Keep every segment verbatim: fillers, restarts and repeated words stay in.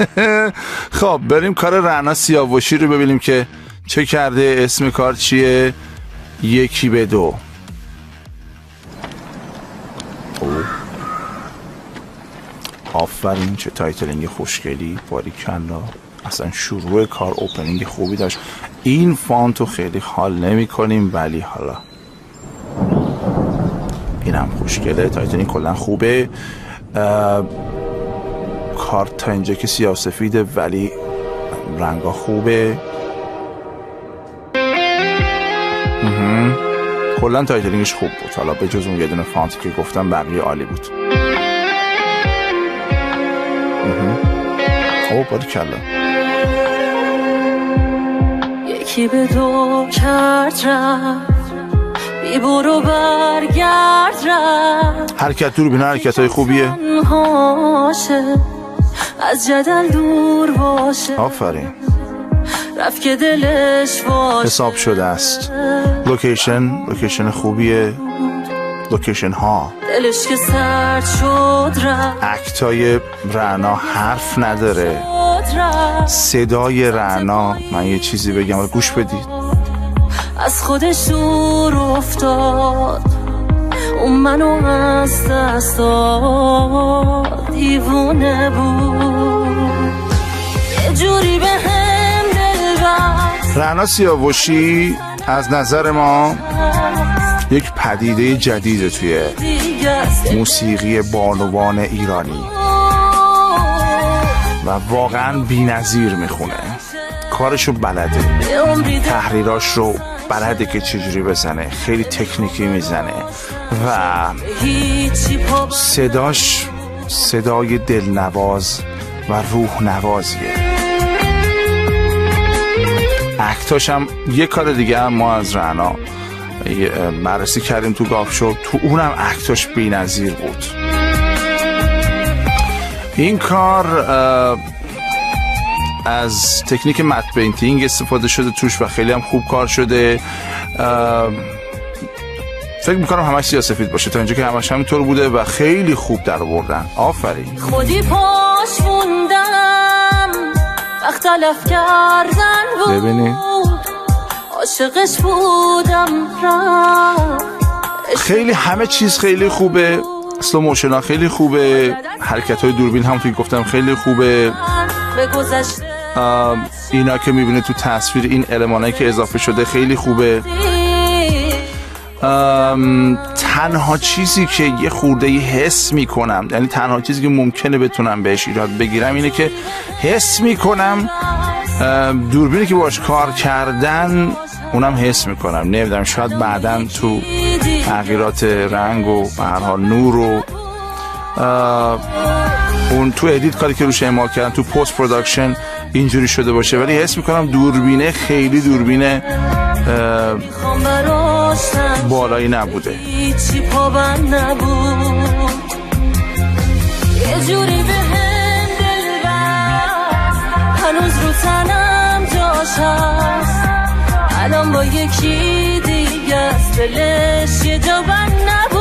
خب بریم کار رعنا سیاوشی رو ببینیم که چه کرده. اسم کار چیه؟ یکی به دو. آفرین، چه تایتلینگ خوشگلی، باریکلا. اصلا شروع کار اوپنینگ خوبی داشت. این فانتو خیلی حال نمی کنیم ولی حالا اینم خوشگله. تایتلینگ کلا خوبه. کار تا اینجا که سیاه سفیده ولی رنگا خوبه. کلا تایتلینگش خوب بود. حالا به جز اون یه دونه فانتی که گفتم بقیه عالی بود. او باریکلا. یکی به دو کرد رفت، بی برو برگرد رفت. حرکت دور بینه حرکت های خوبیه. از جدل دور باشه. آفرین. رفت که دلش باشه. حساب شده است. لوکیشن لوکیشن خوبیه. لوکیشن ها دلش که سرد شد رفت. اکتای رعنا حرف نداره. صدای رعنا، من یه چیزی بگم و گوش بدید. از خودش دور افتاد، اون منو از دست داد. دیوونه بود یه جوری به هم دل بست. رعنا سیاوشی از نظر ما یک پدیده جدیده توی موسیقی بانوان ایرانی و واقعا بی‌نظیر میخونه. کارشو بلده، تحریراش رو بلده که چجوری بزنه، خیلی تکنیکی میزنه و صداش صدای دلنواز و روح نوازیه. اکتاش هم یه کار دیگه هم ما از رعنا بررسی کردیم تو گاف شو، تو اونم اکتاش بی‌نظیر بود. این کار از تکنیک مت پینتینگ استفاده شده توش و خیلی هم خوب کار شده. فکر میکنم همش سیاه سفید باشه، تا اینجا که همش همینطور بوده و خیلی خوب در آوردن. آفرین. خودی پاش موندم وقت تلف کردن بود. ببینید عاشقش بودم رفت. خیلی همه چیز خیلی خوبه. اسلو موشن ها خیلی خوبه. حرکت های دوربین هم توی گفتم خیلی خوبه. اینا که میبینید تو تصویر، این المانایی که اضافه شده خیلی خوبه. تنها چیزی که یه خورده ای حس میکنم، یعنی تنها چیزی که ممکنه بتونم بهش ایراد بگیرم اینه که حس میکنم دوربینی که باش کار کردن اونم حس میکنم. نمیدونم شاید بعداً تو تغییرات رنگ و به هر حال نور و اون تو ادیت کاری که روش اعمال کردن تو پست پروداکشن اینجوری شده باشه، ولی حس میکنم دوربینه خیلی دوربینه بالایی نبوده. هیچی پابند نبود. یه جوری به هم دل بست، هنوز رو تنم جاش هست. الان با یکی دیگه است، دلش یه جا بند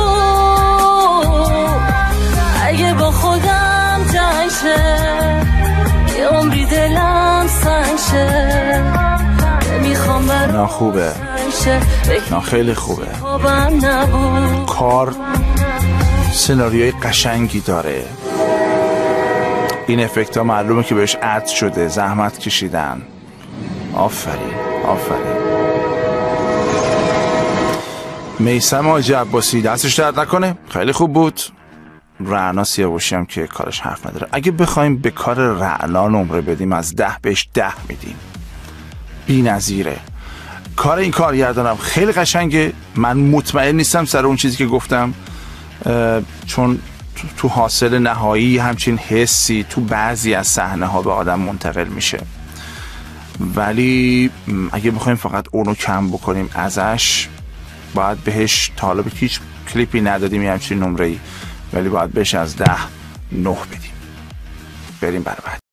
نبود. اگه با خودم تنگ شه، یه عمری دلم سنگ شه. نمیخوام برام نه خوبه، نه خیلی خوبه. کار سناریوی قشنگی داره. این افکت ها معلومه که بهش اد شده، زحمت کشیدن. آفرین آفرین. میثم حاجی عباسی دستش درد نکنه، خیلی خوب بود. رعنا سیاوشی هم که کارش حرف نداره. اگه بخوایم به کار رعنا نمره بدیم از ده بهش ده میدیم. بی نظیره. کار این کارگردانم خیلی قشنگه. من مطمئن نیستم سر اون چیزی که گفتم، چون تو حاصل نهایی همچین حسی تو بعضی از صحنه ها به آدم منتقل میشه، ولی اگه بخوایم فقط اونو کم بکنیم ازش، باید بهش تا حالا به هیچ کلیپی ندادیم همچین نمره‌ای، ولی باید بهش از ده نه بدیم. بریم برای بعد.